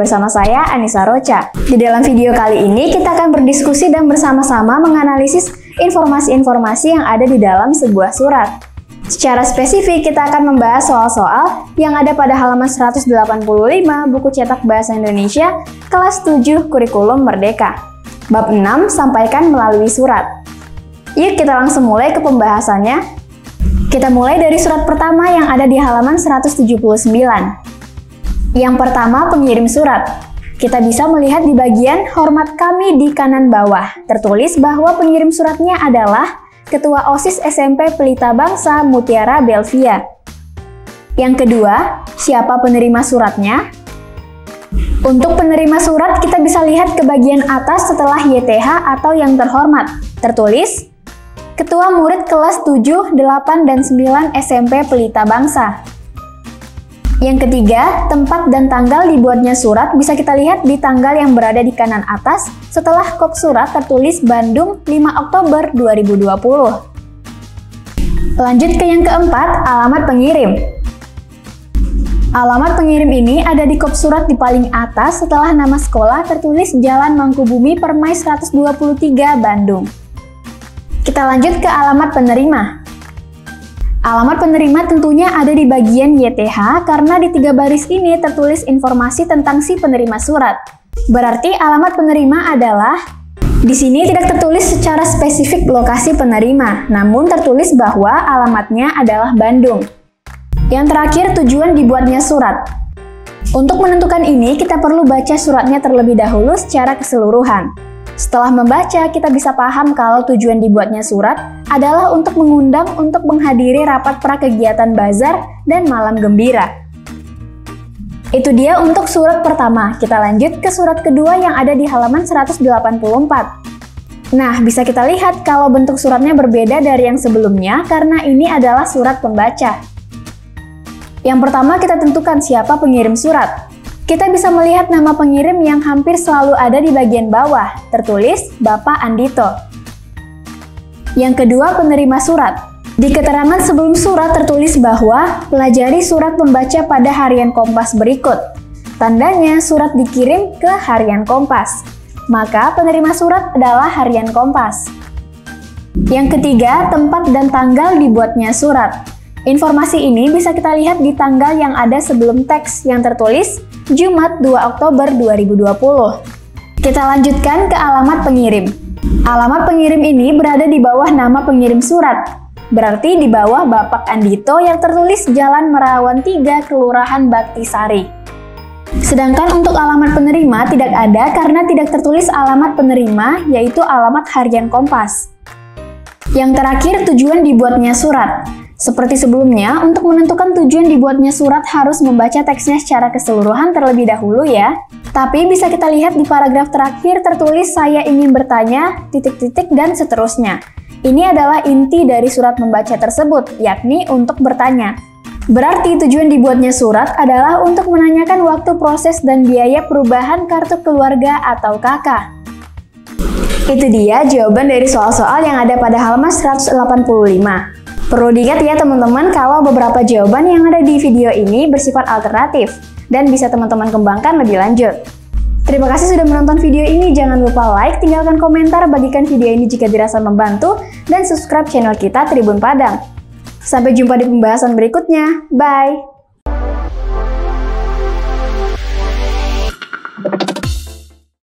bersama saya, Anissa Rocha. Di dalam video kali ini, kita akan berdiskusi dan bersama-sama menganalisis informasi-informasi yang ada di dalam sebuah surat. Secara spesifik, kita akan membahas soal-soal yang ada pada halaman 185 buku cetak Bahasa Indonesia kelas 7 Kurikulum Merdeka. Bab 6, sampaikan melalui surat. Yuk kita langsung mulai ke pembahasannya. Kita mulai dari surat pertama yang ada di halaman 179. Yang pertama, pengirim surat. Kita bisa melihat di bagian hormat kami di kanan bawah. Tertulis bahwa pengirim suratnya adalah Ketua OSIS SMP Pelita Bangsa Mutiara Belvia. Yang kedua, siapa penerima suratnya? Untuk penerima surat, kita bisa lihat ke bagian atas setelah YTH atau yang terhormat. Tertulis Ketua Murid kelas 7, 8, dan 9 SMP Pelita Bangsa. Yang ketiga, tempat dan tanggal dibuatnya surat bisa kita lihat di tanggal yang berada di kanan atas setelah kop surat tertulis Bandung 5 Oktober 2020. Lanjut ke yang keempat, alamat pengirim. Alamat pengirim ini ada di kop surat di paling atas setelah nama sekolah tertulis Jalan Mangkubumi Permai 123 Bandung. Kita lanjut ke alamat penerima. Alamat penerima tentunya ada di bagian YTH karena di 3 baris ini tertulis informasi tentang si penerima surat. Berarti alamat penerima adalah di sini tidak tertulis secara spesifik lokasi penerima, namun tertulis bahwa alamatnya adalah Bandung. Yang terakhir, tujuan dibuatnya surat. Untuk menentukan ini, kita perlu baca suratnya terlebih dahulu secara keseluruhan. Setelah membaca, kita bisa paham kalau tujuan dibuatnya surat adalah untuk mengundang untuk menghadiri rapat prakegiatan bazar dan malam gembira. Itu dia untuk surat pertama. Kita lanjut ke surat kedua yang ada di halaman 184. Nah, bisa kita lihat kalau bentuk suratnya berbeda dari yang sebelumnya karena ini adalah surat pembaca. Yang pertama, kita tentukan siapa pengirim surat. Kita bisa melihat nama pengirim yang hampir selalu ada di bagian bawah, tertulis Bapak Andito. Yang kedua, penerima surat. Di keterangan sebelum surat tertulis bahwa pelajari surat pembaca pada harian Kompas berikut. Tandanya surat dikirim ke harian Kompas. Maka penerima surat adalah harian Kompas. Yang ketiga, tempat dan tanggal dibuatnya surat. Informasi ini bisa kita lihat di tanggal yang ada sebelum teks yang tertulis Jumat 2 Oktober 2020. Kita lanjutkan ke alamat pengirim. Alamat pengirim ini berada di bawah nama pengirim surat. Berarti di bawah Bapak Andito yang tertulis Jalan Merawan 3, Kelurahan Baktisari. Sedangkan untuk alamat penerima tidak ada karena tidak tertulis alamat penerima, yaitu alamat harian Kompas. Yang terakhir, tujuan dibuatnya surat. Seperti sebelumnya, untuk menentukan tujuan dibuatnya surat harus membaca teksnya secara keseluruhan terlebih dahulu ya. Tapi bisa kita lihat di paragraf terakhir tertulis saya ingin bertanya, titik-titik, dan seterusnya. Ini adalah inti dari surat membaca tersebut, yakni untuk bertanya. Berarti tujuan dibuatnya surat adalah untuk menanyakan waktu proses dan biaya perubahan kartu keluarga atau KK. Itu dia jawaban dari soal-soal yang ada pada halaman 185. Perlu diingat ya teman-teman kalau beberapa jawaban yang ada di video ini bersifat alternatif dan bisa teman-teman kembangkan lebih lanjut. Terima kasih sudah menonton video ini, jangan lupa like, tinggalkan komentar, bagikan video ini jika dirasa membantu, dan subscribe channel kita Tribun Padang. Sampai jumpa di pembahasan berikutnya, bye!